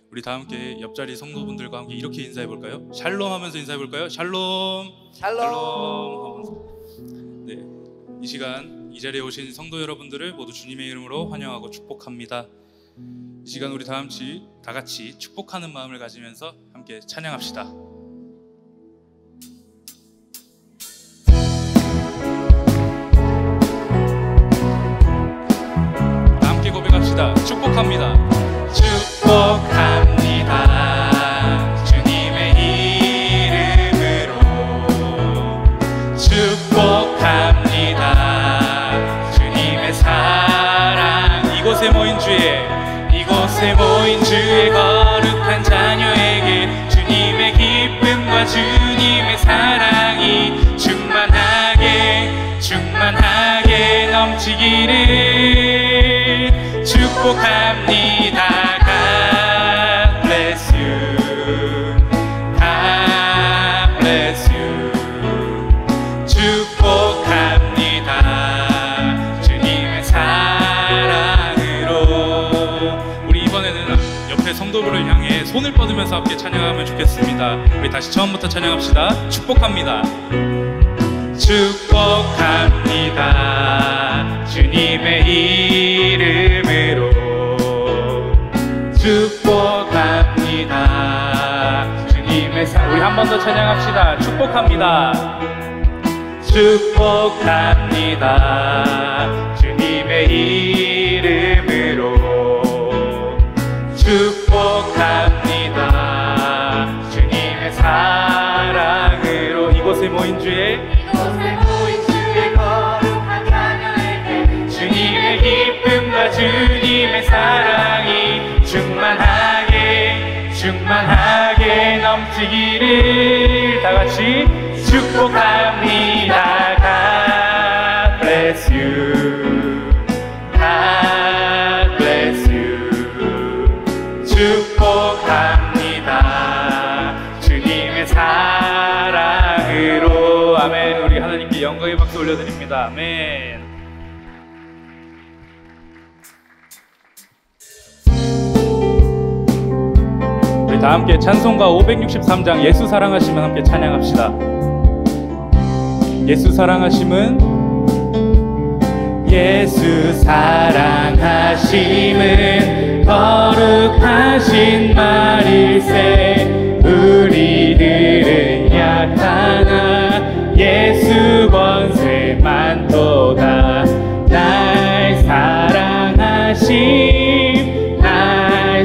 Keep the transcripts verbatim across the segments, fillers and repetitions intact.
우리 다 함께 옆자리 성도분들과 함께 이렇게 인사해 볼까요? 샬롬 하면서 인사해 볼까요? 샬롬. 샬롬. 샬롬. 네, 이 시간 이 자리에 오신 성도 여러분들을 모두 주님의 이름으로 환영하고 축복합니다. 이 시간 우리 다 같이 다 같이 축복하는 마음을 가지면서 함께 찬양합시다. 다 함께 고백합시다. 축복합니다. 축복합니다. 주님의 이름으로 축복합니다. 주님의 사랑 이곳에 모인 주의 이곳에 모인 주의 거룩한 자녀에게 주님의 기쁨과 주님의 사랑이 충만하게 충만하게 넘치기를 축복합니다. God bless you. God bless you. 축복합니다. 주님의 사랑으로. 우리 이번에는 옆에 성도들을 향해 손을 뻗으면서 함께 찬양하면 좋겠습니다. 우리 다시 처음부터 찬양합시다. 축복합니다. 축복합니다. 주님의 이름으로 축복합니다. 주님의 사 우리 한 번 더 찬양합시다. 축복합니다. 축복합니다. 주님의 이름으로 축복합니다. 주님의 사랑으로 이곳에 모인 주의 이곳에 모인 주의 거룩한 자녀에게 주님의 기쁨과 주님의 사랑이 충만하게 충만하게 넘치기를 다 같이 축복합니다. God bless you. God bless you. 축복합니다. 주님의 사랑으로. 아멘. 우리 하나님께 영광의 박수 올려드립니다. 아멘. 우리 다 함께 찬송가 오백육십삼 장 예수 사랑하시면 함께 찬양합시다. 예수 사랑하심은 예수 사랑하심은 거룩하신 말일세. 우리들은 약하나 예수 권세 많도다. 날 사랑하심 날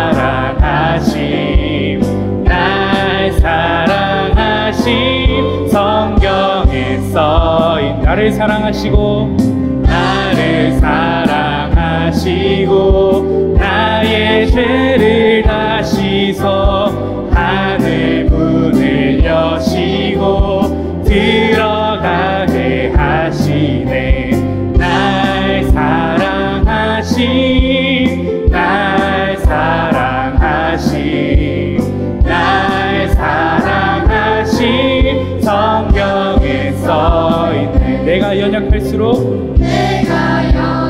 사랑하심 날 사랑하심. 성경에 써인 나를 사랑하시고 나를 사랑하시고 나의 죄를 다 씻어 하늘 문을 여시고 들어가게 하시네. 날 사랑하심 날 사랑하심 날 사랑하심. 성경에 써있네. 내가 연약할수록 내가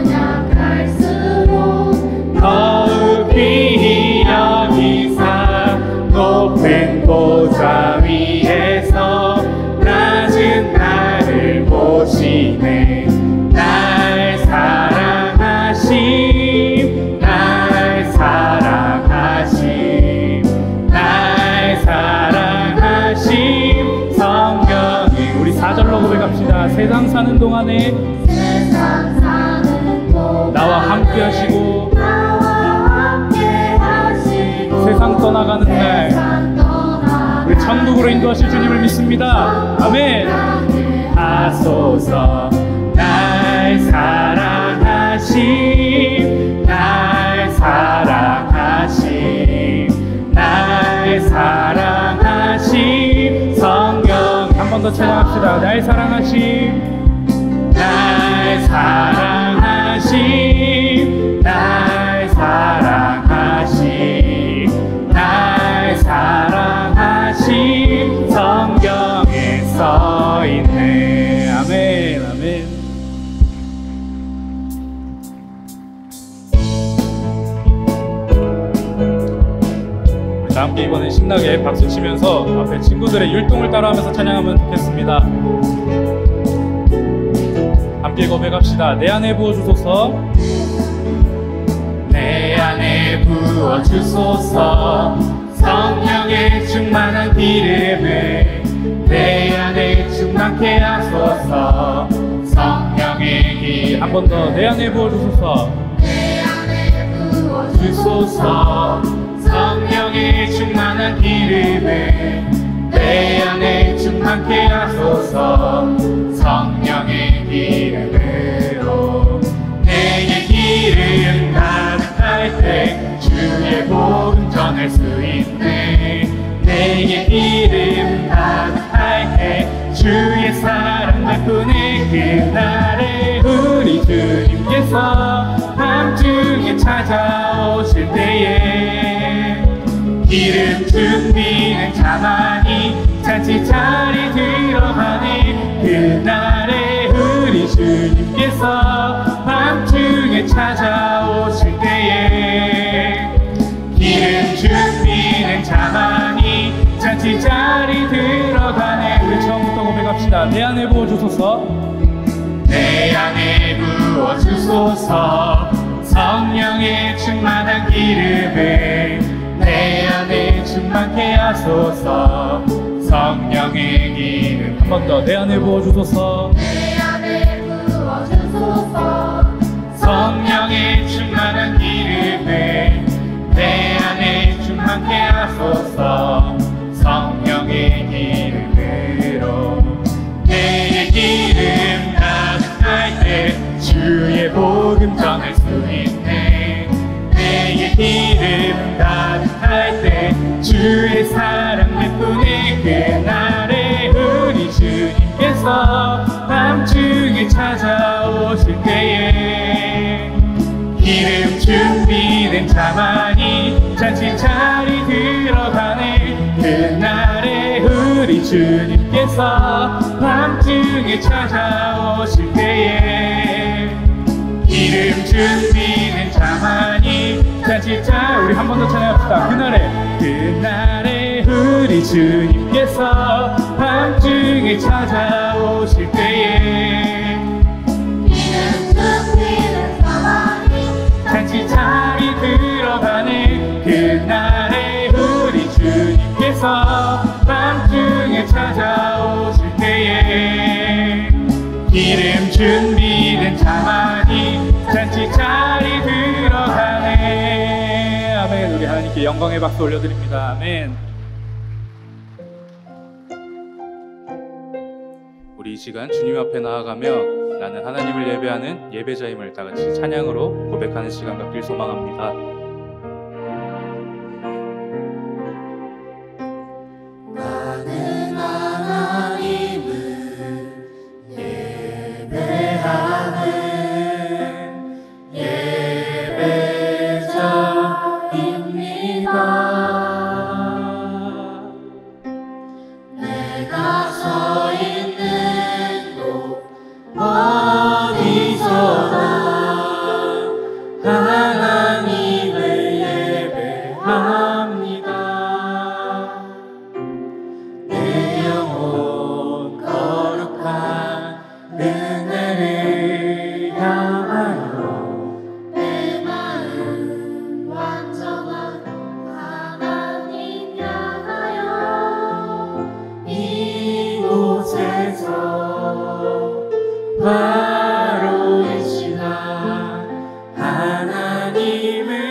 연약할수록 더욱이 여기사 높은 보좌 위에서 낮은 나를 보시네. 날 사랑하심 날 사랑하심 날 사랑하심. 성경에 우리 사 절로 고백합시다. 세상 사는 동안에 세상 사는 동안 나와 함께 하시고 나와 함께 하시고 세상 떠나가는 날 세상 떠나가는 우리 천국으로 인도하실 주님을 믿습니다. 아멘. 하소서. 날 사랑하심 날 사랑하심 날 사랑하심. 성경 한 번 더 찬양합시다. 날 사랑하심 날 사랑하심 날 사랑하심 날 사랑하심. 성경에 써있네. 아멘 아멘. 다 함께 이번엔 신나게 박수 치면서 앞에 친구들의 율동을 따라하면서 찬양하면 좋겠습니다. 함께 고백합시다. 내 안에 부어주소서. 내 안에 부어주소서. 성령의 충만한 기름을 내 안에 충만케 하소서. 성령의 기름 한 번 더. 내 안에 부어주소서. 내 안에 부어주소서. 성령의 충만한 기름을 내 안에 충만케 하소서. 성령의 기름으로 내게 기름 가득할 때 주의 복음 전할 수 있네. 내게 기름 가득할 때 주의 사랑 베푸네. 그날에 우리 주님께서 밤중에 찾아오실 때에 기름 준비는 가만히 잔치 자리 들어가네. 그날에 우리 주님께서 밤중에 찾아오실 때에 기름 준비는 가만히 잔치 자리 들어가네. 우리 처음부터 고백합시다. 내 안에 부어주소서. 내 안에 부어주소서. 성령의 충만한 기름을 내 안에 충만케 하소서. 성령의 기름 한 번 더. 내 안에 부어주소서. 내 안에 부어주소서. 성령의 충만한 기름을 내 안에 충만케 하소서. 성령의 기름으로 내 기름 가득할 때 주의 복음 전할 수 있네. 내게 기름 가득할 때 주의 사랑 베푸네. 그날에 우리 주님께서 밤중에 찾아오실 때에 기름 준비된 가만히 잔치 자리 들어가네. 그날에 우리 주님께서 밤중에 찾아오실 때에 기름 준비는 가만히 잔치 자 우리 한 번 더 찬양합시다. 그날에 그날에 우리 주님께서 밤중에 찾아오실 때에 기름 준비는 가만히 잔치 자리 들어가네. 그날에 우리 주님께서 밤중에 찾아오실 때에 기름 준비는 가만히 잔치 자리 들어가네. 아멘. 우리 하나님께 영광의 박수 올려드립니다. 아멘. 우리 이 시간 주님 앞에 나아가며 나는 하나님을 예배하는 예배자임을 다같이 찬양으로 고백하는 시간 갖길 소망합니다. 나는 하나님을 예배하는 예배자입니다. 내가 서 있는 곳 어디서나 하나님을 예배합니다. 내 영혼 거룩한 은혜를 향하여 내 마음 완전한 하나님 향하여 이곳에서 바로 이 시간 하나님을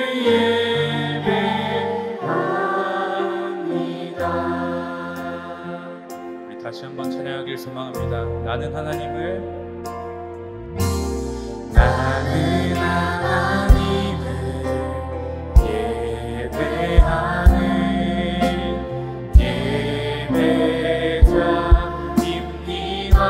예배합니다. 우리 다시 한번 찬양하길 소망합니다. 나는 하나님을 나는 하나님을 예배하는 예배자입니다.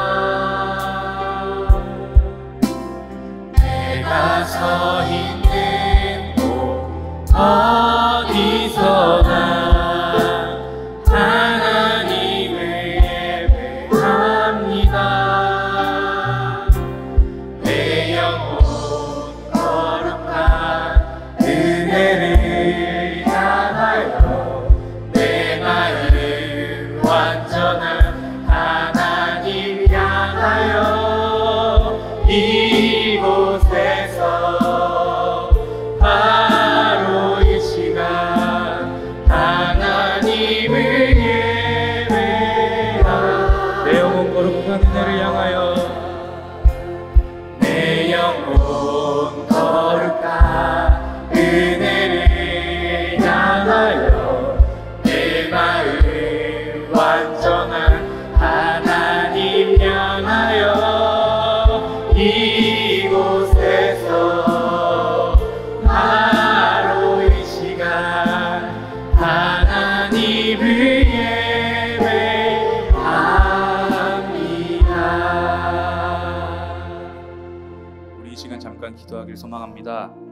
내가 서 있는 곳 어디서나 하나님을 예배합니다. 소망합니다.